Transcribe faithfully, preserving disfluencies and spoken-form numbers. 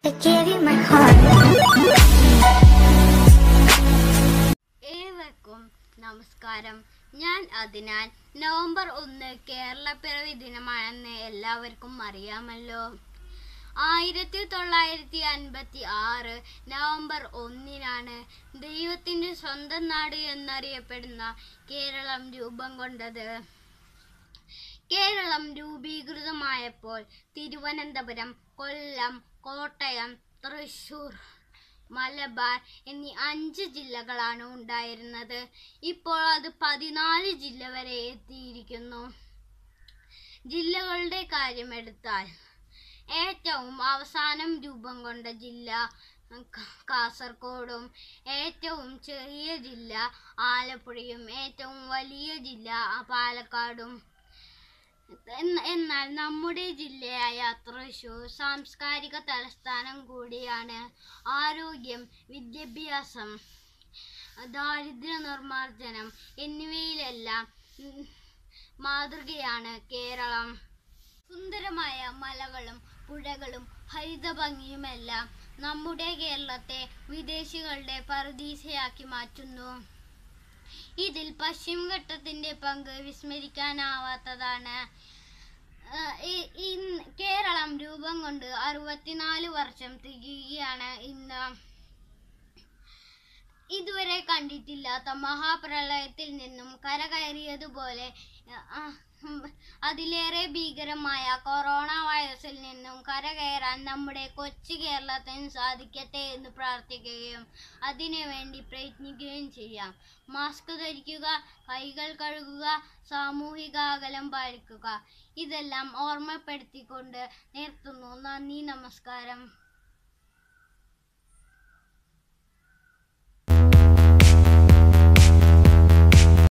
ഏവർക്കും നമസ്കാരം. ഞാൻ അതിനാൽ നവംബർ ഒന്ന് കേരളപ്പിറവി ദിനമാണെന്ന് എല്ലാവർക്കും അറിയാമല്ലോ. ആയിരത്തി തൊള്ളായിരത്തി അൻപത്തി ആറ് നവംബർ ഒന്നിനാണ് ദൈവത്തിന്റെ സ്വന്തം നാട് എന്നറിയപ്പെടുന്ന കേരളം രൂപം കൊണ്ടത്. കേരളം രൂപീകൃതമായപ്പോൾ തിരുവനന്തപുരം, കൊല്ലം, കോട്ടയം, തൃശൂർ, മലബാർ എന്നീ അഞ്ച് ജില്ലകളാണ് ഉണ്ടായിരുന്നത്. ഇപ്പോൾ അത് പതിനാല് ജില്ല വരെ എത്തിയിരിക്കുന്നു. ജില്ലകളുടെ കാര്യമെടുത്താൽ ഏറ്റവും അവസാനം രൂപം കൊണ്ട ജില്ല കാസർഗോഡും, ഏറ്റവും ചെറിയ ജില്ല ആലപ്പുഴയും, ഏറ്റവും വലിയ ജില്ല പാലക്കാടും. എന്നാൽ നമ്മുടെ ജില്ലയായ തൃശൂർ സാംസ്കാരിക തലസ്ഥാനം കൂടിയാണ്. ആരോഗ്യം, വിദ്യാഭ്യാസം, ദാരിദ്ര്യ നിർമ്മാർജ്ജനം എന്നിവയിലെല്ലാം മാതൃകയാണ് കേരളം. സുന്ദരമായ മലകളും പുഴകളും ഹരിതഭംഗിയുമെല്ലാം നമ്മുടെ കേരളത്തെ വിദേശികളുടെ പറുദീസയാക്കി മാറ്റുന്നു. ഇതിൽ പശ്ചിമഘട്ടത്തിന്റെ പങ്ക് വിസ്മരിക്കാനാവാത്തതാണ്. കേരളം രൂപം കൊണ്ട് അറുപത്തിനാല് വർഷം തികയുകയാണ് ഇന്ന്. ഇതുവരെ കണ്ടിട്ടില്ലാത്ത മഹാപ്രളയത്തിൽ നിന്നും കരകയറിയതുപോലെ അതിലേറെ ഭീകരമായ കൊറോണ വൈറസിൽ നിന്നും കരകയറാൻ നമ്മുടെ കൊച്ചു കേരളത്തിന് സാധിക്കട്ടെ എന്ന് പ്രാർത്ഥിക്കുകയും അതിനുവേണ്ടി പ്രയത്നിക്കുകയും ചെയ്യാം. മാസ്ക് ധരിക്കുക, കൈകൾ കഴുകുക, സാമൂഹിക അകലം പാലിക്കുക. ഇതെല്ലാം ഓർമ്മപ്പെടുത്തിക്കൊണ്ട് നിർത്തുന്നു. നന്ദി, നമസ്കാരം.